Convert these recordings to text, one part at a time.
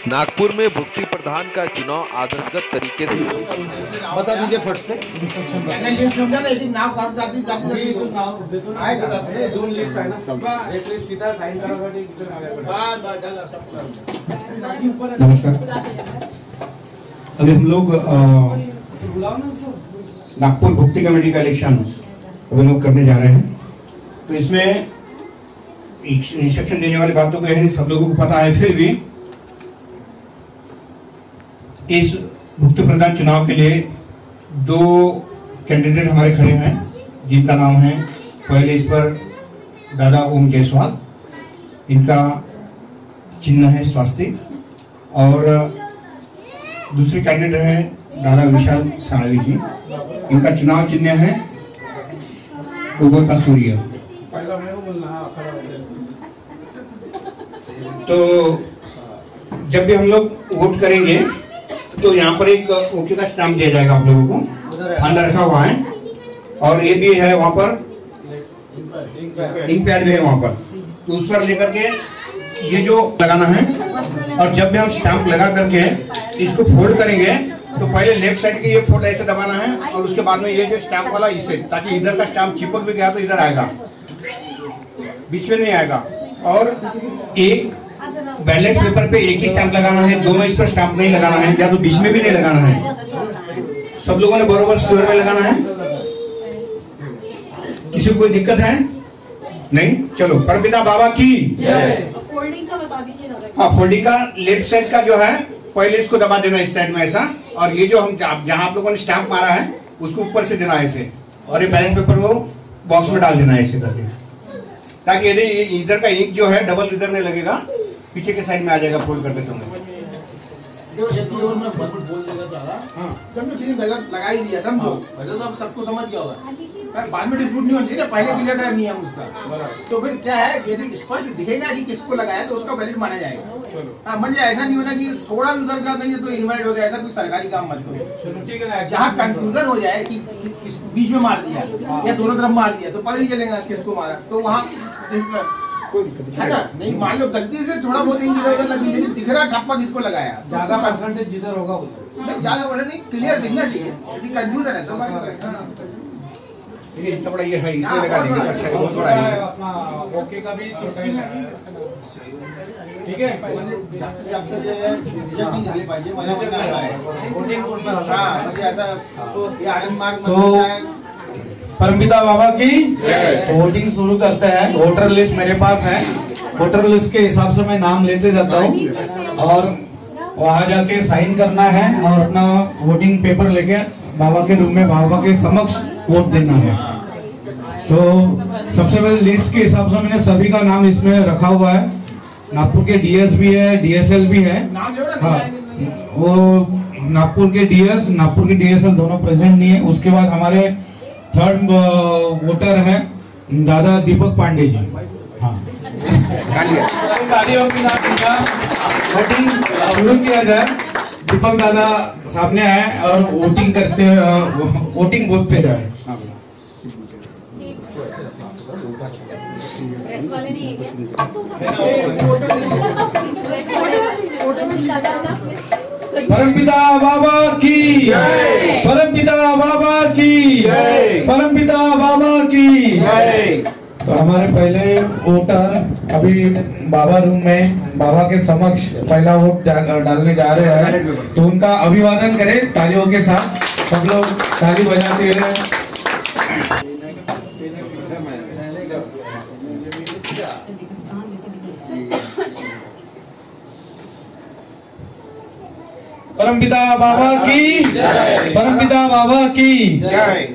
नागपुर में भुक्ति प्रधान का चुनाव आदर्शगत तरीके से बता दीजिए फट से नमस्कार। अभी हम लोग नागपुर भुक्ति कमेटी का इलेक्शन अभी लोग करने जा रहे हैं। तो इसमें इंस्ट्रक्शन देने वाली बातों को है, सब लोगों को पता है। फिर भी इस भुक्ति प्रधान चुनाव के लिए दो कैंडिडेट हमारे खड़े हैं, जिनका नाम है, पहले इस पर दादा ओम जायसवाल, इनका चिन्ह है स्वास्तिक, और दूसरे कैंडिडेट है दादा विशाल साळवी जी, इनका चुनाव चिन्ह है उगता सूर्य। तो जब भी हम लोग वोट करेंगे तो यहाँ पर एक ओके का स्टैम्प दिया जाएगा आप लोगों को, अंदर रखा हुआ है, और ये भी है वहाँ पर इंक पैड भी है वहाँ पर। तो उस पर लेकर के ये जो लगाना है, और जब भी हम स्टैम्प लगा करके इसको फोल्ड करेंगे तो पहले लेफ्ट साइड की ये फोल्ड ऐसे दबाना है, और उसके बाद में ये जो स्टैम्प वाला इसे, ताकि इधर का स्टैम्प चिपक भी गया तो इधर आएगा, बीच में नहीं आएगा। और एक बैलेट पेपर पे एक ही स्टैंप लगाना है, दोनों इस पर स्टैंप नहीं लगाना है, या तो बीच में भी नहीं लगाना है। सब लोगों ने बरोबर स्क्वायर में लगाना है। किसी को कोई दिक्कत है? नहीं? चलो, परमपिता बाबा की फोल्डिंग का बता दीजिए। हाँ, फोल्डिंग का लेफ्ट साइड का जो है पहले इसको दबा देना इस साइड में ऐसा, और ये जो हम जहां आप लोगों ने स्टैंप मारा है उसको ऊपर से देना ऐसे, और ये बैलेट पेपर को बॉक्स में डाल देना ऐसे करके, ताकि यदि इधर का इंक जो है डबल इधर नहीं लगेगा, पीछे के साइड में आ जाएगा फोल्ड करते समय। जो एक चीज और मैं बोल देना चाह रहा, समझो चीजें गलत लगा ही दिया, समझो गलत, अब सबको समझ गया होगा, बाद में डिस्प्यूट नहीं होना चाहिए, पहले क्लियर है नियम उसका। तो फिर क्या है, यदि स्पष्ट दिखेगा कि किसको लगाया तो उसका वैलिड माना जाएगा। मतलब ऐसा नहीं होना कि थोड़ा भी उधर का नहीं है तो इनवैलिड हो गया, ऐसा कोई सरकारी काम मत करो। जहाँ कंफ्यूजन हो जाए कि बीच में मार दिया या दोनों तरफ मार दिया तो पता नहीं चलेगा किसको मारा, तो वहाँ है ना। नहीं, मान लो गलती से थोड़ा बहुत इधर उधर लगी, लेकिन दिख रहा ठप्पा किसको लगाया, ज्यादा परसेंटेज जिधर होगा नहीं, ज्यादा बड़ा नहीं, क्लियर दिखना चाहिए। यदि कंफ्यूजन है तो इतना बड़ा ये है, इसमें लगा देंगे तो अच्छा है, बहुत बड़ा है अपना ओके का भी ठीक है। झाली पाहिजे माझ्या मनात आहे, म्हणजे आता हे आयरन मार्क तो परमपिता बाबा की वोटिंग शुरू करते हैं। वोटर लिस्ट मेरे पास है, वोटर लिस्ट के हिसाब से मैं नाम लेते जाता हूँ, और वहां जाके साइन करना है और अपना वोटिंग पेपर लेके बाबा के रूम में बाबा के समक्ष वोट देना है। तो सबसे पहले लिस्ट के हिसाब से मैंने सभी का नाम इसमें रखा हुआ है। नागपुर के डीएस भी है, डीएसएल भी है। हाँ, वो नागपुर के डीएस, नागपुर के डीएसएल दोनों प्रेजेंट नहीं है। उसके बाद हमारे थर्ड वोटर है दादा दीपक पांडे जी। हाँ, वोटिंग शुरू किया जाए। दीपक दादा सामने आए और वोटिंग करते, वोटिंग बूथ पे जाए। प्रेस वाले नहीं है क्या? परमपिता बाबा की, परमपिता बाबा की, परमपिता बाबा की। तो हमारे पहले वोटर अभी बाबा रूम में बाबा के समक्ष पहला वोट डालने जा रहे हैं, तो उनका अभिवादन करें तालियों के साथ। सब लोग ताली बजाते हुए। परमपिता बाबा की, परमपिता बाबा की जय।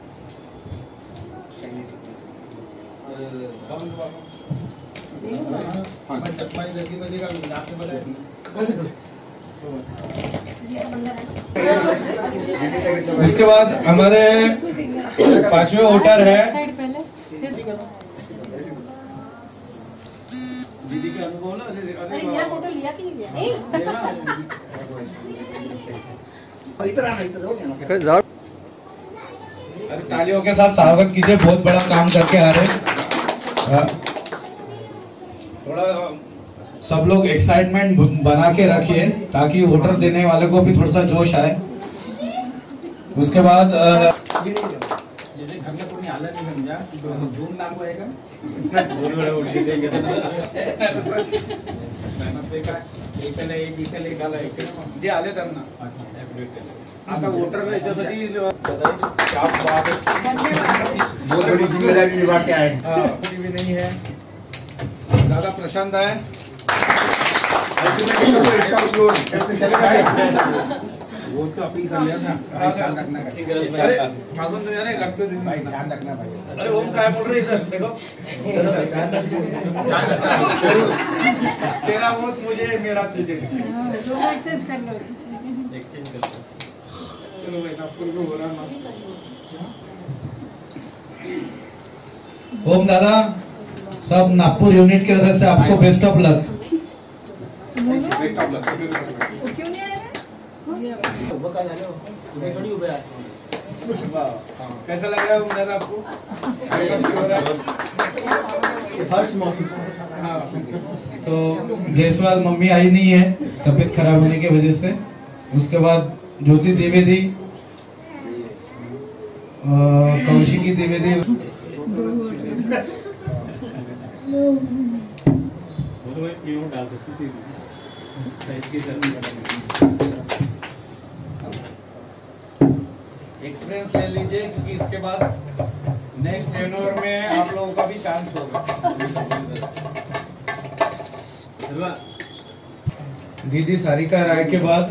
इसके बाद हमारे पांचवें वोटर है दीदी के अनुभव ना। अरे यार फोटो लिया कि नहीं लिया? अरे तालियों के साथ स्वागत कीजिए, बहुत बड़ा काम करके आ रहे। थोड़ा सब लोग एक्साइटमेंट बना के रखिए ताकि वोटर देने वाले को भी थोड़ा सा जोश आए। उसके बाद जैसे घर में कोई आला नहीं समझा तो धूम लागू आएगा जे आले त्यांना आता वोटर याच्यासाठी बहुत बड़ी जिम्मेदारी निभा के आए। कुछ भी नहीं है। दादा प्रशांत आहे। वो तो अपील कर लिया था भाई, ध्यान रखना का। अरे मागून तुम्ही अरे लक्ष दिस भाई ध्यान रखना भाई। अरे ओम काय बोल रहे इधर देखो तेरा वोट मुझे मेरा तुझे एक्सचेंज कर लो। चलो भाई नागपुर को बोला मस्त। ओम दादा सब नागपुर यूनिट की तरफ से आपको बेस्ट ऑफ लक। वो क्यों नहीं आए रे? वो क्या जाने हो? तुम्हें थोड़ी उबे है। कैसा लग रहा है ओम दादा आपको? हर्ष महसूस। हाँ तो जयसवाल मम्मी आई नहीं है तबीयत खराब होने की वजह से। उसके बाद ज्योति द्विवेदी, कौशिकी द्विवेदी, एक्सपीरियंस ले लीजिए क्योंकि इसके बाद नेक्स्ट टेनोर में आप लोगों का भी चांस होगा। दीदी सारिका राय के बाद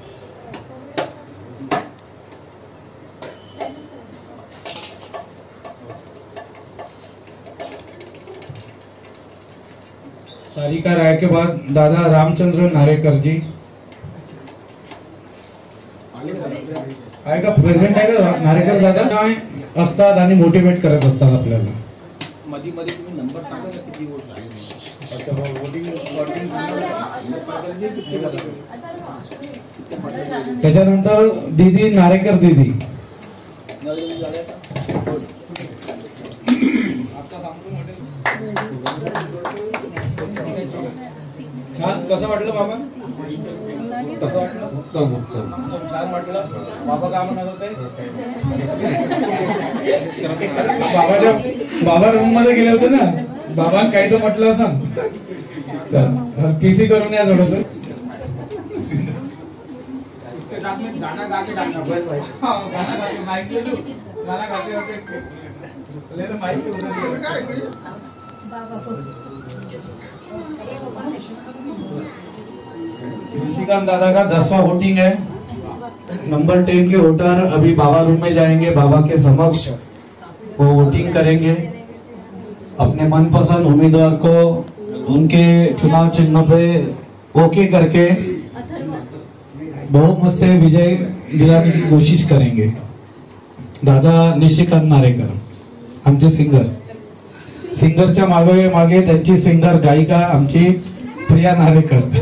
सारिका राय के बाद दादा रामचंद्र नारेकर जी आएगा, प्रेझेंट आहे का नारेकर दादा? काय असतात आणि मोटिवेट करत असतात आपल्याला। मध्ये मध्ये तुम्ही नंबर सांगा ना किती वोट लागले। त्याच्यानंतर दीदी नारेकर दीदी छान कसं वाटलं बाबा? उत्तम उत्तम छान वाटलं बाबा काय म्हणत होते? बाबा रूम मध्ये गेले होते ना, बाबा काही तर म्हटलं असं पीसी करून या थोडस। उसके साथ में गाना गा के डालना भाई। गाना गाते माइक ले लो, गाना गाते होते ले लो माइक ऋषिकांत दादा का 10वां वोटिंग है। नंबर 10 के वोटर अभी बाबा रूम में जाएंगे, बाबा के समक्ष वो वोटिंग करेंगे। अपने मनपसंद उम्मीदवार को उनके चुनाव चिन्ह पे ओके करके बहुमत से विजय दिलाने की कोशिश करेंगे। दादा निशिकांत नारेकर आमचे सिंगरच्या मागे मागे त्यांची सिंगर गायिका आमची प्रिया नारेकर।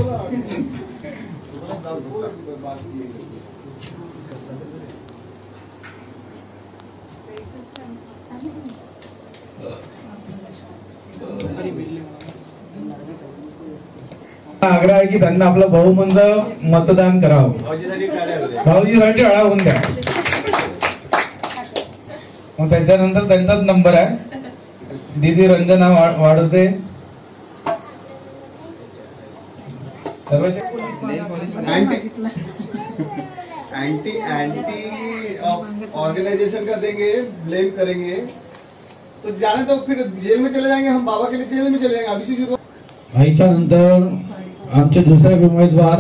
आग्रह आहे की त्यांना आपलं बहुमत मतदान करावं। भाऊजीसाठी टाळा होऊन द्या। मग त्याच्यानंतर त्यांचाच नंबर आहे, दीदी रंजना वाढते। एंटी ऑर्गेनाइजेशन का देंगे, ब्लेम करेंगे तो जाने तो फिर जेल में चले जाएंगे। हम बाबा के लिए जेल में चले जाएंगे। अभी से शुरू आईच्या नंतर आमचे दुसरे उमेदवार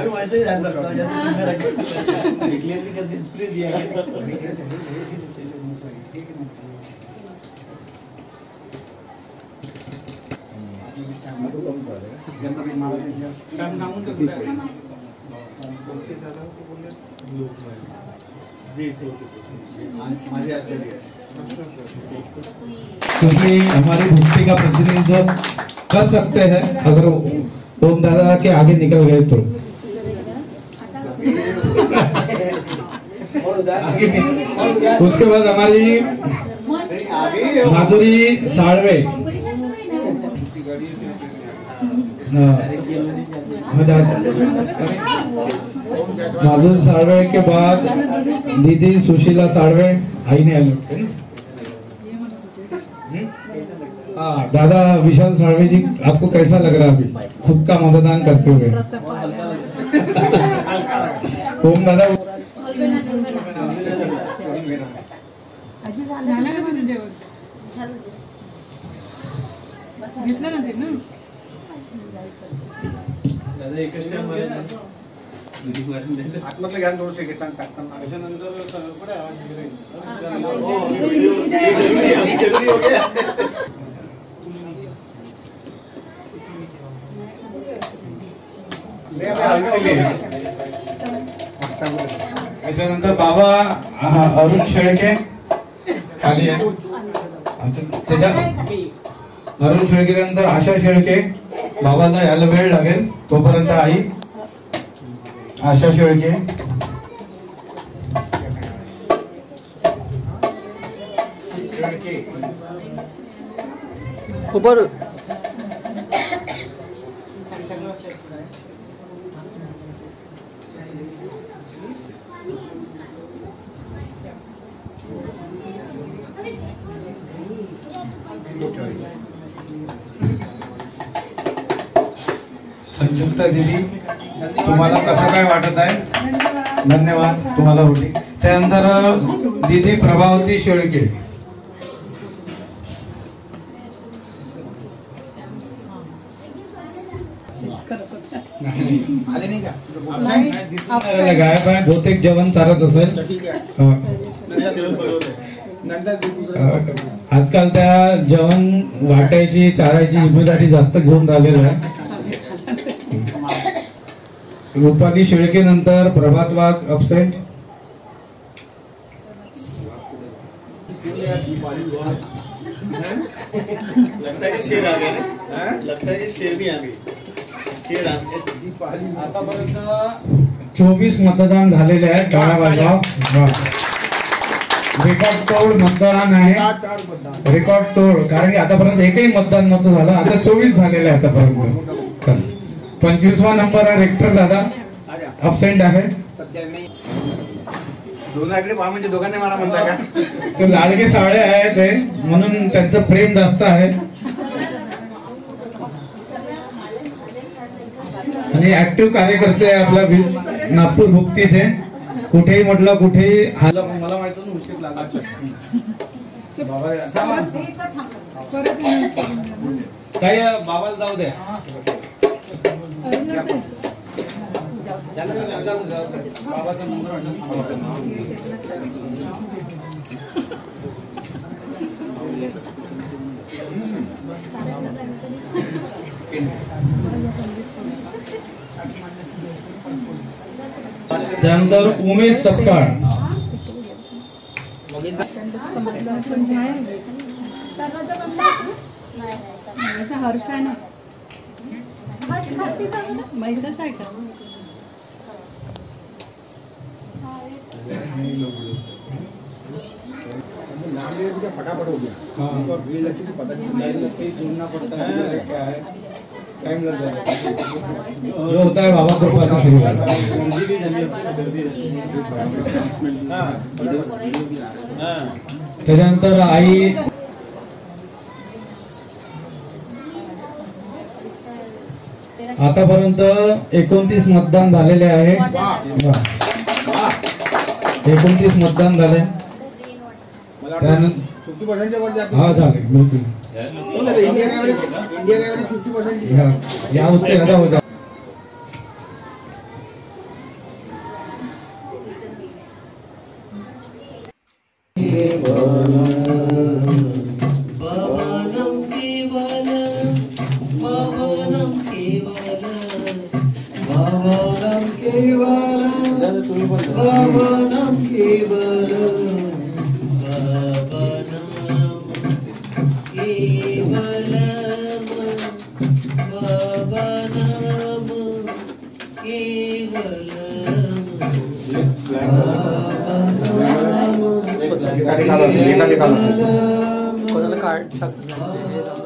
क्योंकि हमारी भक्ति का प्रतिनिधित्व कर सकते हैं अगर ओम दादा के आगे निकल गए तो। उसके बाद हमारी माधुरी साळवे माधुरी साळवे के बाद दीदी सुशीला साळवे आई ने आए थे ना? हाँ, दादा विशाल साळवे जी, आपको कैसा लग रहा है अभी खुद का मतदान करते हुए? ओम दादा झालं का तुझं जेवण? घेतलं नसेल ना? आतमधलं घ्या थोडंसं घेताना टाकताना त्याच्यानंतर बाबा अरुण शेळके खाली आहे. त्याच्या अरुण शेळके नंतर आशा शेळके. बाबाला यायला वेळ लागेल तोपर्यंत आई आशा शेळके. ऊपर संयुक्ता दीदी, तुम्हाला कसं काय वाटत आहे? धन्यवाद तुम्हाला होती. त्यानंतर दीदी प्रभावती शेळके. आले नाही का गायब आहे, बहुतेक जेवण चालत असेल. ठीक आहे हो. नंतर आजकाल त्या जेवण वाटायची चारायची जिम्मेदारी जास्त घेऊन राहिलेलं आहे. रुपाली शेळके नंतर प्रभात वाघ अब्सेंट. लगता है कि शेर आ गए ना? लगता है कि शेर भी आ गए. शेर आ गए. आतापर्यंत 24 मतदान झालेले आहे. टाळा वाजवा. रेकॉर्ड तोड मतदान आहे. रेकॉर्ड तोड, कारण की आतापर्यंत एकही मतदान नव्हतं झालं. आता 24 झालेले आहे आतापर्यंत. 25वा नंबर आहे रेक्टर दादा, अब्सेंट आहे. सध्या नाही दोघांकडे पहा म्हणजे दोघांनी मला म्हणता का ते लाडके साळे आहेत ते, म्हणून त्यांचं प्रेम जास्त आहे. आणि ऍक्टिव्ह कार्यकर्ते आहे आपल्या नागपूर भुक्तीचे. कुठेही म्हटलं कुठेही मला माहित उशीर लागला. काही बाबाला जाऊ द्या. बाबाचा नंबर त्यानंतर उमेश सपकाळ. हर्ष आहे ना? खातीचा माहितच आहे का? नाम ले तो फटाफट हो गया और भीड़ लगती थी पता नहीं सुनना पड़ता है क्या है, टाइम लग जाएगा. जो होता है बाबा कृपा से शुरू त्याच्यानंतर आई आतापर्यंत 29 मतदान झालेले आहे. 29 मतदान झाले. त्यानंतर 50% वर जाते हाँ झाले बिल्कुल. इंडिया का एवरेज 50% या उससे ज्यादा हो जाए. कोणाला कार्ड टाक